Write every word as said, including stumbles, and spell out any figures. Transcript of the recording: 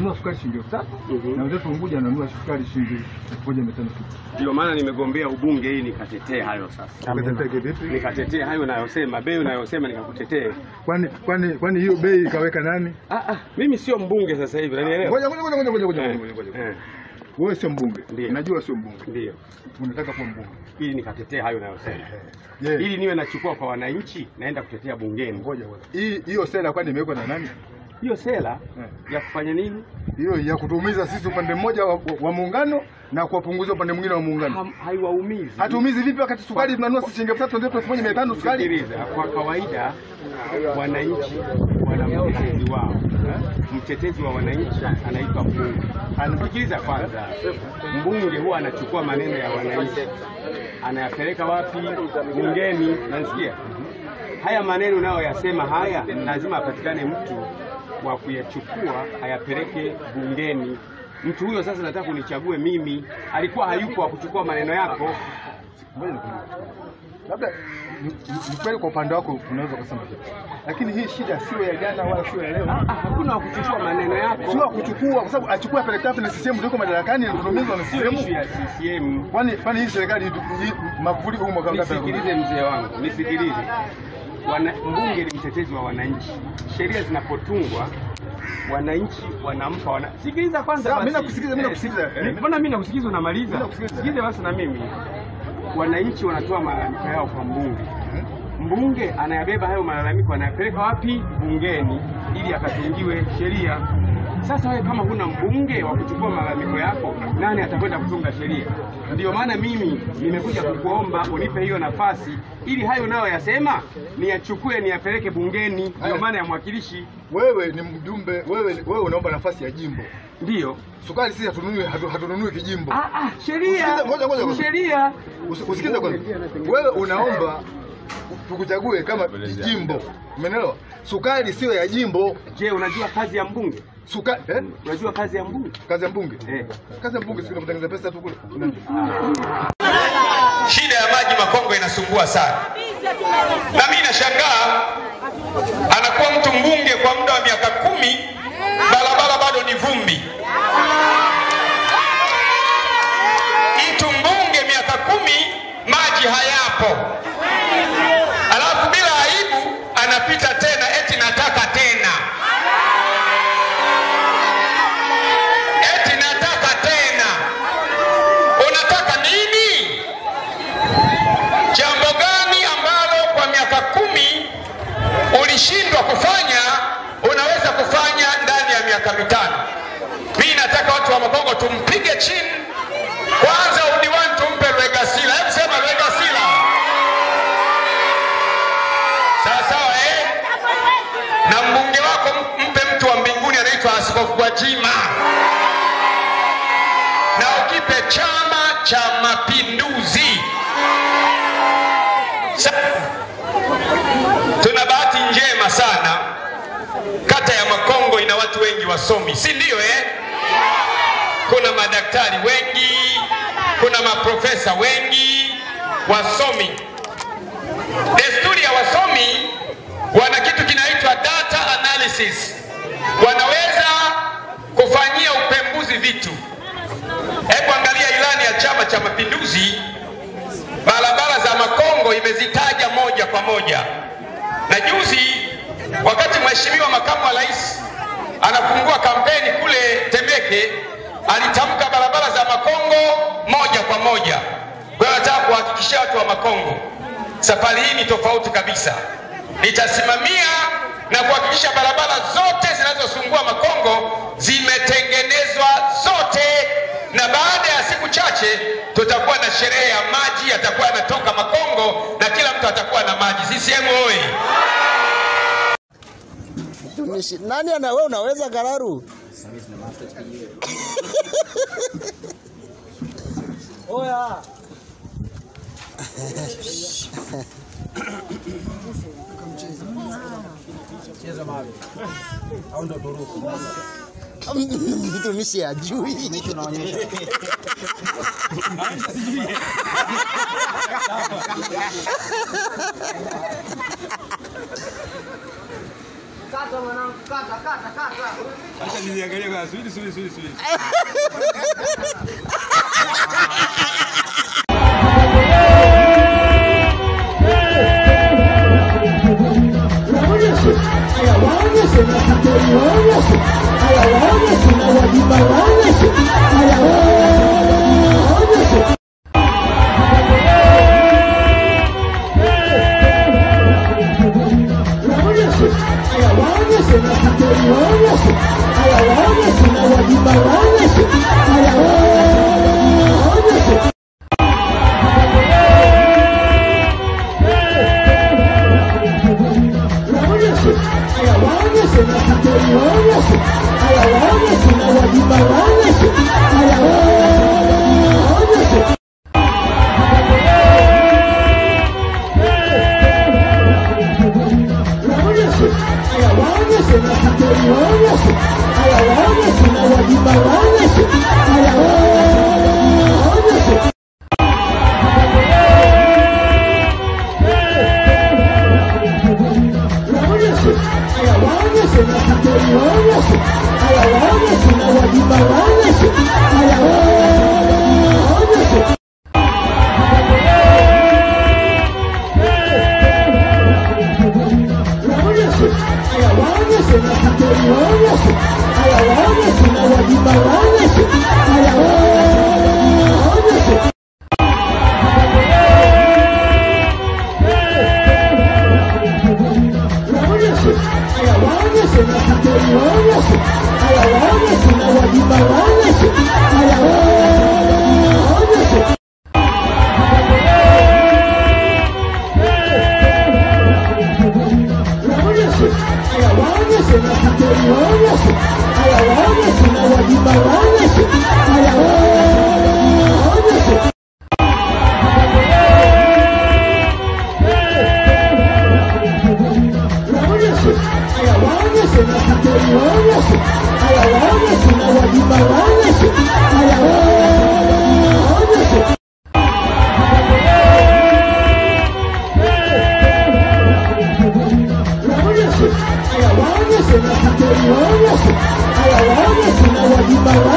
ananunua sukari shilingi elfu tatu na wenzetu Unguja ananunua sukari shilingi elfu moja mia tano. Ndio maana nimegombea ubunge ili nikatetee hayo sasa. Nikatetee vipi? Nikatetee hayo unayosema, bei unayosema nikakutetee. Kwani kwani kwani hiyo bei kaweka nani? Ah ah, mimi sio mbunge sasa hivi, unanielewa? Ngoja ngoja ngoja ngoja ngoja ngoja. Wewe sio mbunge. Najua sio mbunge. Ndio. Unataka kuwa mbunge ili nikatetee hayo unayosema. Yeah. Ili niwe nachukua kwa wananchi naenda kutetea bungeni. Ngoja ngoja. Hii hiyo sera kwani imewekwa na nani? Hiyo sera yeah. ya kufanya nini? Hiyo ya kutuumiza sisi upande mmoja wa, wa, wa muungano na kuwapunguza upande mwingine wa muungano. Haiwaumizi. Hatuumizi vipi wakati sukari tunanunua shilingi elfu tatu ndio elfu moja mia tano sukari? Sikiliza, kwa kawaida wananchi wana mtetezi wao. Mtetezi wa wananchi anaitwa mbunge. Anasikiliza kwanza. Mbunge huwa anachukua maneno ya wananchi. Anayapeleka wapi? Bungeni, unasikia? Haya maneno nayo yasema haya lazima apatikane mtu wa kuyachukua ayapeleke bungeni. Mtu huyo sasa nataka kunichague mimi, alikuwa hayupo wa kuchukua maneno yako. Labda ni kweli kwa upande wako unaweza kusema hivyo. Lakini hii shida sio ya jana wala sio ya leo. Ah, hakuna wa kuchukua maneno yako. Sio kuchukua kwa sababu achukua peleka wapi na C C M ndio madarakani na kutumizwa na C C M. Ya C C M. Kwani kwani hii serikali Magufuli huko mwaka ngapi? Nisikilize mzee wangu, nisikilize. Wana mbunge ni mtetezi wa wananchi. Sheria zinapotungwa wananchi wanampa wana. Sikiliza kwanza basi. Mimi nakusikiliza, mimi nakusikiliza. Mbona mimi nakusikiliza unamaliza? Sikilize basi na mimi. Wananchi wanatoa malalamiko yao kwa mbunge. Mbunge anayabeba hayo malalamiko anayapeleka wapi? Bungeni ili akatungiwe sheria. Sasa wewe kama huna mbunge wa kuchukua malalamiko yako, nani atakwenda kutunga sheria? Ndio maana mimi nimekuja kukuomba unipe hiyo nafasi ili hayo nayo yasema niyachukue niyapeleke bungeni. Ndio maana ya mwakilishi. Wewe ni mjumbe, wewe wewe unaomba nafasi ya jimbo. Ndio. Sukari sisi hatununui hatununui kijimbo. Ah ah, sheria. Ngoja ngoja. Sheria. Usikize kwanza. Wewe unaomba tukuchague kama jimbo. Umeelewa? Sukari sio ya jimbo. Je, unajua kazi ya mbunge? Sukari eh? Unajua kazi ya mbunge? Kazi ya mbunge? Eh. Kazi ya mbunge sio kutengeneza pesa tu kule. Shida ya maji Makongo inasumbua sana. Na mimi nashangaa anakuwa mtu mbunge kwa muda wa miaka kumi, barabara bado ni vumbi. Mtu mbunge miaka kumi, maji hayapo. Alafu bila aibu anapita tena eti nataka tena. Eti nataka tena. Unataka nini? Jambo gani ambalo kwa miaka kumi ulishindwa kufanya unaweza kufanya ndani ya miaka mitano? Mimi nataka watu wa Makongo tumpige chini. Kwanza udiwani tumpe Lwegasila. Hebu sema Lwegasila. Sawa sawa eh? Na mbunge wako mpe mtu wa mbinguni anaitwa Askofu Gwajima. Na ukipe Chama cha Mapinduzi. Tuna bahati njema sana. Kata ya Makongo ina watu wengi wasomi, si ndio eh? Kuna madaktari wengi, kuna maprofesa wengi wasomi. Desturi ya wasomi wana kitu kinaitwa data analysis. Wanaweza kufanyia upembuzi vitu. Hebu angalia ilani ya Chama cha Mapinduzi. Barabara za Makongo imezitaja moja kwa moja. Na juzi wakati mheshimiwa makamu wa rais anafungua kampeni kule Temeke, alitamka barabara za Makongo moja kwa moja. Kwa hiyo nataka kuhakikishia watu wa Makongo, safari hii ni tofauti kabisa. Nitasimamia na kuhakikisha barabara zote zinazosungua Makongo zimetengenezwa zote, na baada ya siku chache tutakuwa na sherehe ya maji yatakuwa yanatoka Makongo na kila mtu atakuwa na maji. C C M oye! Nani ana wewe unaweza Kararu? Oya. Cheza mawe. Au ndo turuku. Mtumishi ajui. Tunaonyesha. Kata mwanangu, kata, kata, kata. Acha niangalie kwa subiri subiri subiri subiri. Aya,